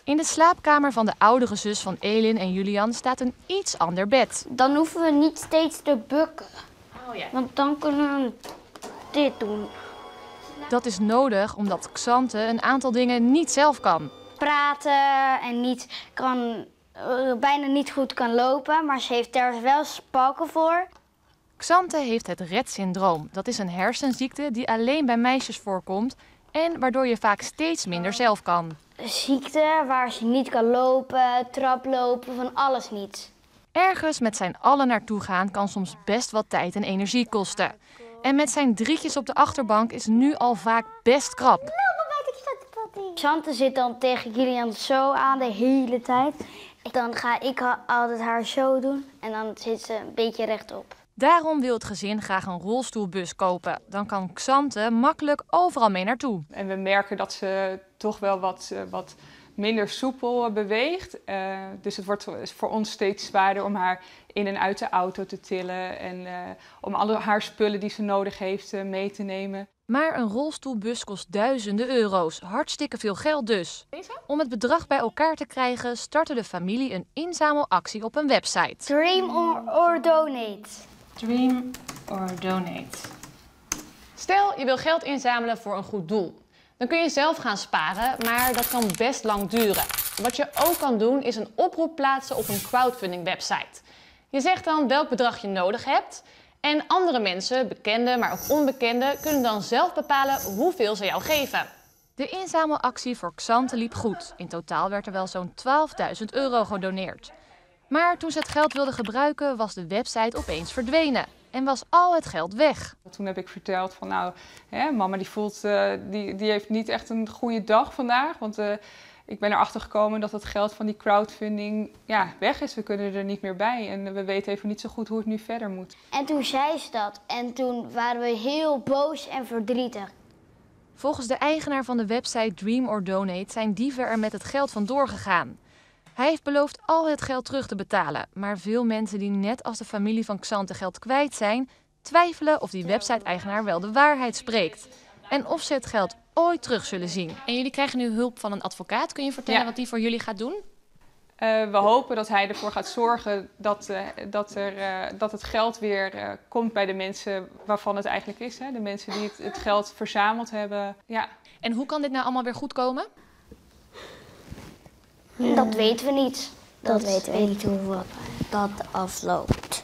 In de slaapkamer van de oudere zus van Elin en Julian staat een iets ander bed. Dan hoeven we niet steeds te bukken. Oh ja. Want dan kunnen we dit doen. Dat is nodig omdat Xanthe een aantal dingen niet zelf kan. Praten en bijna niet goed kan lopen, maar ze heeft daar wel spalken voor. Xanthe heeft het Rett-syndroom. Dat is een hersenziekte die alleen bij meisjes voorkomt en waardoor je vaak steeds minder zelf kan. Een ziekte waar ze niet kan lopen, traplopen, van alles niet. Ergens met zijn allen naartoe gaan kan soms best wat tijd en energie kosten. En met zijn drietjes op de achterbank is nu al vaak best krap. Xanthe zit dan tegen Julian zo aan de hele tijd. Dan ga ik altijd haar zo doen en dan zit ze een beetje rechtop. Daarom wil het gezin graag een rolstoelbus kopen. Dan kan Xanthe makkelijk overal mee naartoe. En we merken dat ze toch wel wat minder soepel beweegt. Dus het wordt voor ons steeds zwaarder om haar in en uit de auto te tillen. En om alle haar spullen die ze nodig heeft mee te nemen. Maar een rolstoelbus kost duizenden euro's. Hartstikke veel geld dus. Om het bedrag bij elkaar te krijgen startte de familie een inzamelactie op een website. Dream or donate. Dream or donate. Stel, je wil geld inzamelen voor een goed doel. Dan kun je zelf gaan sparen, maar dat kan best lang duren. Wat je ook kan doen is een oproep plaatsen op een crowdfunding website. Je zegt dan welk bedrag je nodig hebt. En andere mensen, bekende maar ook onbekende, kunnen dan zelf bepalen hoeveel ze jou geven. De inzamelactie voor Xanthe liep goed. In totaal werd er wel zo'n 12.000 euro gedoneerd. Maar toen ze het geld wilden gebruiken, was de website opeens verdwenen. En was al het geld weg. Toen heb ik verteld van mama die heeft niet echt een goede dag vandaag. Want ik ben erachter gekomen dat het geld van die crowdfunding weg is. We kunnen er niet meer bij en we weten even niet zo goed hoe het nu verder moet. En toen zei ze dat en toen waren we heel boos en verdrietig. Volgens de eigenaar van de website Dream or Donate zijn dieven er met het geld vandoor gegaan. Hij heeft beloofd al het geld terug te betalen. Maar veel mensen die net als de familie van Xanthe geld kwijt zijn, twijfelen of die website-eigenaar wel de waarheid spreekt. En of ze het geld ooit terug zullen zien. En jullie krijgen nu hulp van een advocaat. Kun je vertellen wat die voor jullie gaat doen? We hopen dat hij ervoor gaat zorgen dat het geld weer komt bij de mensen waarvan het eigenlijk is. Hè? De mensen die het geld verzameld hebben. Ja. En hoe kan dit nou allemaal weer goed komen? Dat weten we niet. Dat weten we niet hoe dat afloopt.